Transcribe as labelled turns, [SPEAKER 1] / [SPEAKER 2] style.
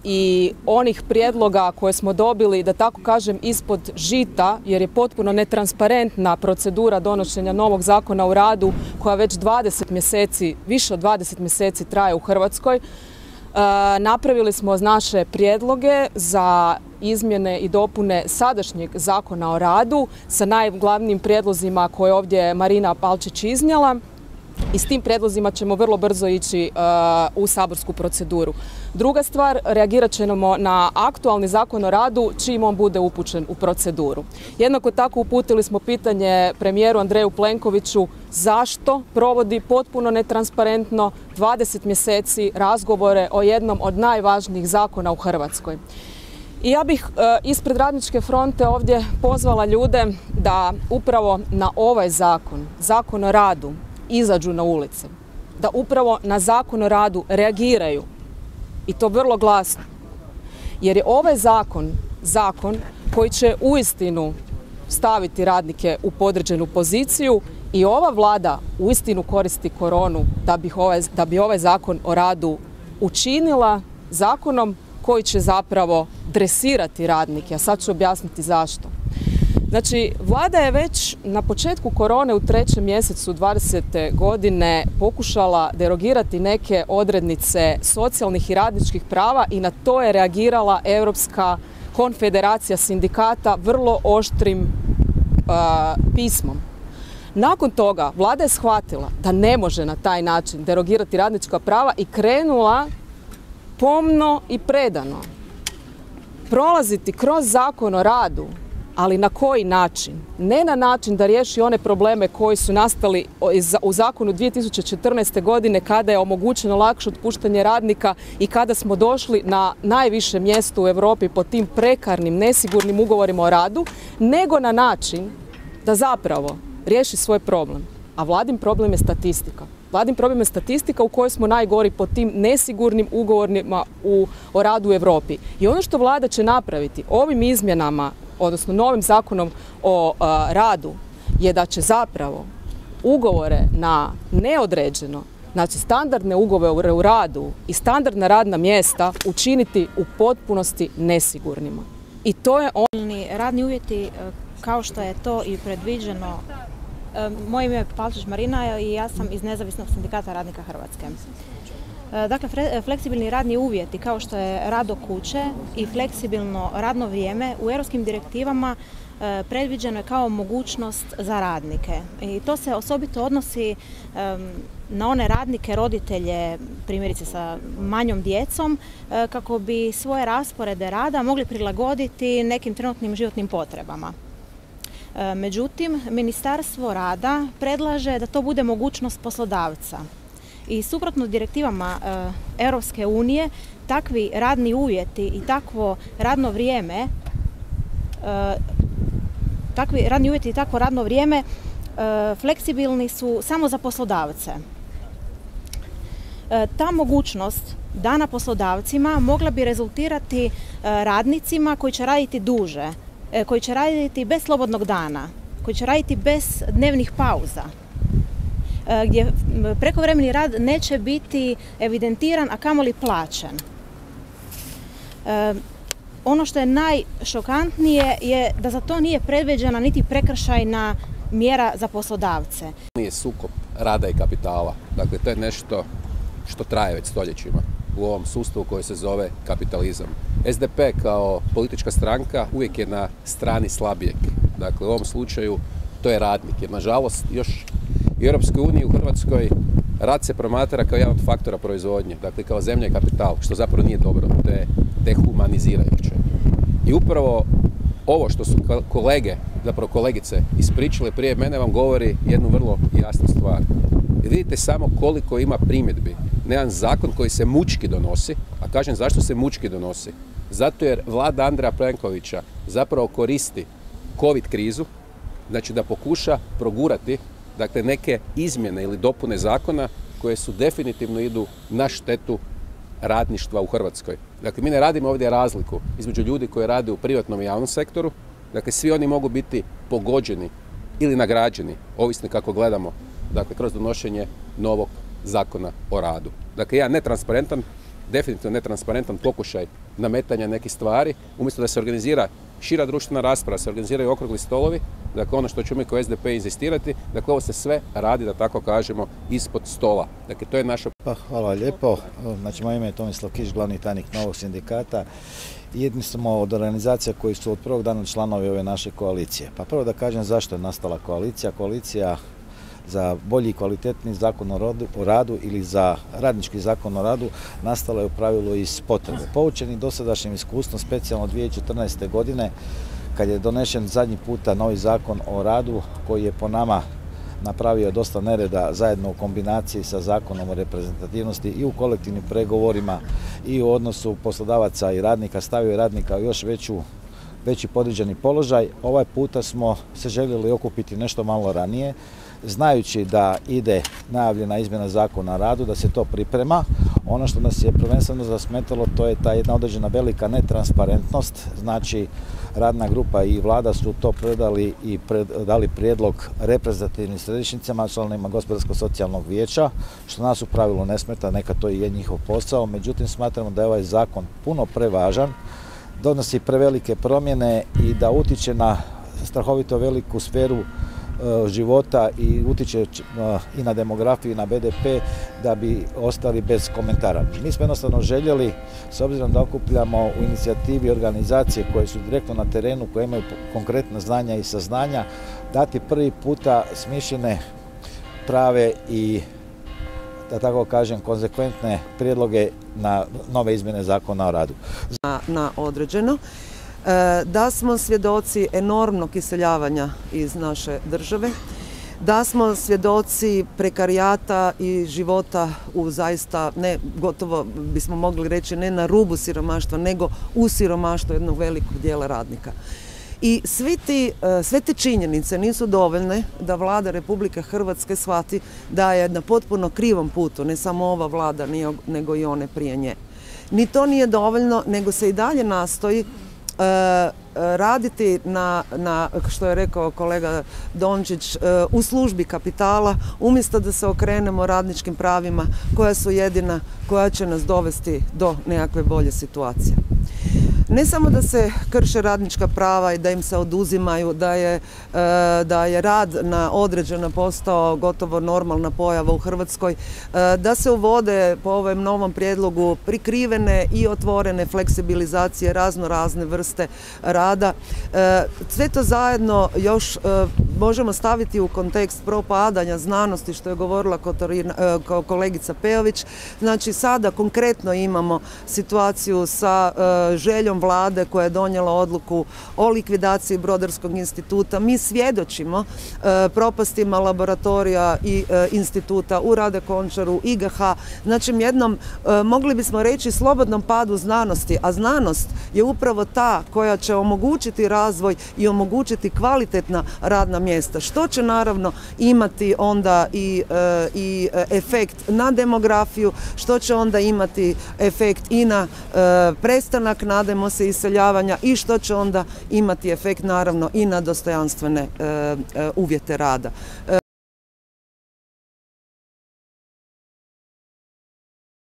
[SPEAKER 1] i onih prijedloga koje smo dobili, da tako kažem, ispod žita, jer je potpuno netransparentna procedura donošenja novog zakona o radu koja već 20 mjeseci, više od 20 mjeseci traje u Hrvatskoj. Napravili smo naše prijedloge za izmjene i dopune sadašnjeg zakona o radu sa najglavnijim prijedlozima koje je ovdje Marina Palčić iznijela i s tim prijedlozima ćemo vrlo brzo ići u saborsku proceduru. Druga stvar, reagirat ćemo na aktualni zakon o radu čim on bude upućen u proceduru. Jednako tako uputili smo pitanje premijeru Andreju Plenkoviću zašto provodi potpuno netransparentno 20 mjeseci razgovore o jednom od najvažnijih zakona u Hrvatskoj. I ja bih ispred Radničke fronte ovdje pozvala ljude da upravo na ovaj zakon o radu, izađu na ulice, da upravo na zakon o radu reagiraju i to vrlo glasno. Jer je ovaj zakon koji će uistinu staviti radnike u podređenu poziciju i ova Vlada uistinu koristi koronu da bi ovaj zakon o radu učinila zakonom koji će zapravo dresirati radnike, a sad ću objasniti zašto. Znači, Vlada je već na početku korone u 3. mjesecu 2020. godine pokušala derogirati neke odrednice socijalnih i radničkih prava i na to je reagirala Europska konfederacija sindikata vrlo oštrim pismom. Nakon toga Vlada je shvatila da ne može na taj način derogirati radnička prava i krenula pomno i predano prolaziti kroz zakon o radu. Ali na koji način? Ne na način da riješi one probleme koji su nastali u zakonu 2014. godine kada je omogućeno lakše otpuštanje radnika i kada smo došli na najviše mjesto u Europi po tim prekarnim, nesigurnim ugovorima o radu, nego na način da zapravo riješi svoj problem. A Vladin problem je statistika. Vladin problem je statistika u kojoj smo najgori po tim nesigurnim ugovorima o radu u Europi. I ono što Vlada će napraviti ovim izmjenama, odnosno novim zakonom o radu, je da će zapravo ugovore na neodređeno, znači standardne ugovore u radu i standardna radna mjesta učiniti u potpunosti nesigurnima. I to je
[SPEAKER 2] radni uvjeti kao što je to i predviđeno. Moje ime je Palčić Marina i ja sam iz Nezavisnog sindikata radnika Hrvatske. Dakle, fleksibilni radni uvjeti kao što je rad od kuće i fleksibilno radno vrijeme u europskim direktivama predviđeno je kao mogućnost za radnike. I to se osobito odnosi na one radnike, roditelje, primjerice sa manjom djecom, kako bi svoje rasporede rada mogli prilagoditi nekim trenutnim životnim potrebama. Međutim, Ministarstvo rada predlaže da to bude mogućnost poslodavca. I suprotno direktivama Europske unije, takvi radni uvjeti i takvo radno vrijeme, fleksibilni su samo za poslodavce. Ta mogućnost dana poslodavcima mogla bi rezultirati radnicima koji će raditi duže, koji će raditi bez slobodnog dana, koji će raditi bez dnevnih pauza, gdje prekovremeni rad neće biti evidentiran, a kamoli plaćen. Ono što je najšokantnije je da za to nije predviđena niti prekršajna mjera za poslodavce.
[SPEAKER 3] Nije sukob rada i kapitala. Dakle, to je nešto što traje već stoljećima u ovom sustavu koji se zove kapitalizam. SDP kao politička stranka uvijek je na strani slabijeg. Dakle, u ovom slučaju to je radnik. Jer, nažalost, još u Europskoj uniji, u Hrvatskoj, rad se promatra kao jedan od faktora proizvodnje. Dakle, kao zemlja i kapital, što zapravo nije dobro. To je dehumanizirajuće. I upravo ovo što su kolege, zapravo kolegice, ispričale prije mene vam govori jednu vrlo jasnu stvar. I vidite samo koliko ima primjedbi na jedan zakon koji se mučki donosi, a kažem zašto se mučki donosi? Zato jer Vlada Andreja Plenkovića zapravo koristi COVID krizu, znači da pokuša progurati dakle, neke izmjene ili dopune zakona koje su definitivno idu na štetu radništva u Hrvatskoj. Dakle, mi ne radimo ovdje razliku između ljudi koji rade u privatnom i javnom sektoru. Dakle, svi oni mogu biti pogođeni ili nagrađeni, ovisno kako gledamo, dakle, kroz donošenje novog zakona o radu. Dakle, jedan netransparentan, definitivno netransparentan pokušaj nametanja nekih stvari, umjesto da se organizira šira društvena rasprava, se organiziraju okrugli stolovi, dakle ono što ćemo mi kao SDP inzistirati, dakle ovo se sve radi, da tako kažemo, ispod stola. Dakle, to je naša...
[SPEAKER 4] Hvala lijepo. Znači, moje ime je Tomislav Kiš, glavni tajnik Novog sindikata. Jedni smo od organizacija koji su od prvog dana članovi ove naše koalicije. Pa prvo da kažem zašto je nastala koalicija. Koalicija za bolji i kvalitetni zakon o radu ili za radnički zakon o radu nastala je u pravilu iz potrebe. Poučeni dosadašnjim iskustvom, specijalno 2014. godine, kad je donešen zadnji puta novi zakon o radu, koji je po nama napravio dosta nereda zajedno u kombinaciji sa zakonom o reprezentativnosti i u kolektivnim pregovorima i u odnosu poslodavaca i radnika, stavio radnika u još veći podređeni položaj. Ovaj puta smo se željeli okupiti nešto malo ranije, znajući da ide najavljena izmjena zakona o radu, da se to priprema. Ono što nas je prvenstveno zasmetalo, to je ta jedna određena velika netransparentnost. Znači, radna grupa i vlada su to predali i dali prijedlog reprezentativnim središnjicama, članovima Gospodarsko-socijalnog vijeća, što nas u pravilu ne smeta, neka to i je njihov posao. Međutim, smatramo da je ovaj zakon puno prevažan, donosi prevelike promjene i da utiče na strahovito veliku sferu života i utiče i na demografiju i na BDP, da bi ostali bez komentara. Mi smo jednostavno željeli, s obzirom da okupljamo u inicijativi organizacije koje su direktno na terenu, koje imaju konkretna znanja i saznanja, dati prvi puta smišljene, prave i, da tako kažem, konzekventne prijedloge na nove izmjene zakona o radu.
[SPEAKER 5] Na određeno, da smo svjedoci enormnog iseljavanja iz naše države, da smo svjedoci prekarijata i života u zaista, ne gotovo bismo mogli reći ne na rubu siromaštva, nego u siromaštvu jednog velikog dijela radnika. I sve te činjenice nisu dovoljne da Vlada Republike Hrvatske shvati da je na potpuno krivom putu, ne samo ova Vlada, nego i one prije nje. Ni to nije dovoljno, nego se i dalje nastoji raditi na, što je rekao kolega Dončić, u službi kapitala, umjesto da se okrenemo radničkim pravima koja su jedina koja će nas dovesti do nekakve bolje situacije. Ne samo da se krše radnička prava i da im se oduzimaju, da je rad na određeno postao gotovo normalna pojava u Hrvatskoj, da se uvode po ovom novom prijedlogu prikrivene i otvorene fleksibilizacije, razne vrste rada. Sve to zajedno još možemo staviti u kontekst propadanja znanosti, što je govorila kolegica Peović. Znači, sada konkretno imamo situaciju sa željom Vlade koja je donijela odluku o likvidaciji Brodarskog instituta. Mi svjedočimo propastima laboratorija i instituta u Rade Končaru, IGH, znači jednom, mogli bismo reći, slobodnom padu znanosti, a znanost je upravo ta koja će omogućiti razvoj i omogućiti kvalitetna radna mjesta, što će naravno imati onda i efekt na demografiju, što će onda imati efekt i na prestanak, nadajmo se, iseljavanja, i što će onda imati efekt naravno i na dostojanstvene uvjete rada.